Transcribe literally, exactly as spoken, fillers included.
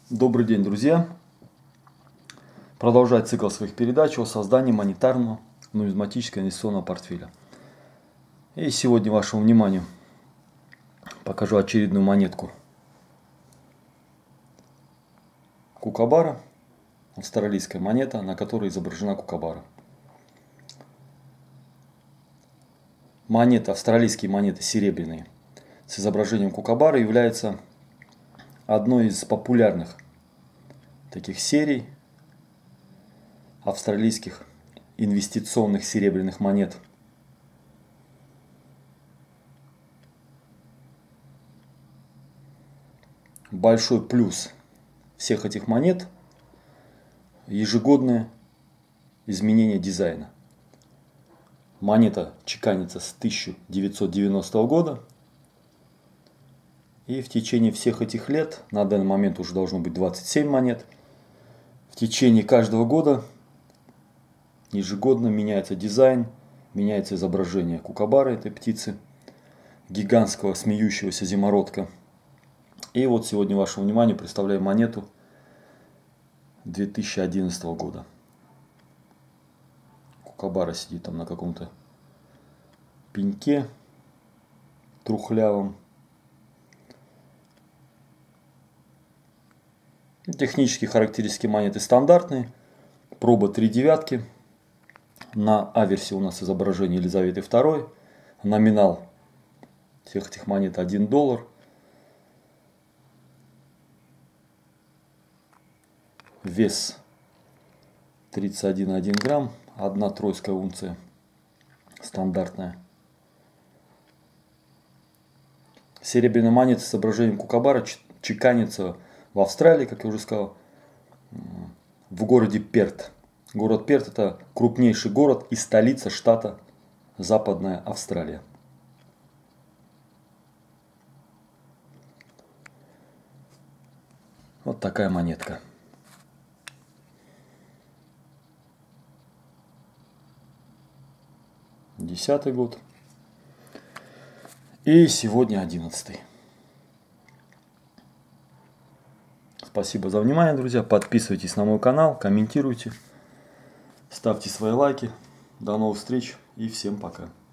Добрый день, друзья! Продолжать цикл своих передач о создании монетарного нумизматического инвестиционного портфеля. И сегодня вашему вниманию покажу очередную монетку Кукабара, австралийская монета, на которой изображена Кукабара. Монеты, австралийские монеты серебряные с изображением Кукабара являются одной из популярных таких серий австралийских инвестиционных серебряных монет. Большой плюс всех этих монет – ежегодное изменение дизайна. Монета чеканится с тысяча девятьсот девяностого года. И в течение всех этих лет, на данный момент уже должно быть двадцать семь монет, в течение каждого года ежегодно меняется дизайн, меняется изображение Кукабары, этой птицы, гигантского смеющегося зимородка. И вот сегодня вашему вниманию представляю монету две тысячи одиннадцатого года. Кукабара сидит там на каком-то пеньке трухлявом. Технические характеристики монеты стандартные. Проба три девятки. На аверсе у нас изображение Елизаветы второй. Номинал всех этих монет один доллар. Вес тридцать один и одна десятая грамм. Одна тройская унция. Стандартная. Серебряная монета с изображением Кукабара чеканится в Австралии, как я уже сказал, в городе Перт. Город Перт – это крупнейший город и столица штата Западная Австралия. Вот такая монетка. Десятый год. И сегодня одиннадцатый. Спасибо за внимание, друзья. Подписывайтесь на мой канал, комментируйте, ставьте свои лайки. До новых встреч и всем пока.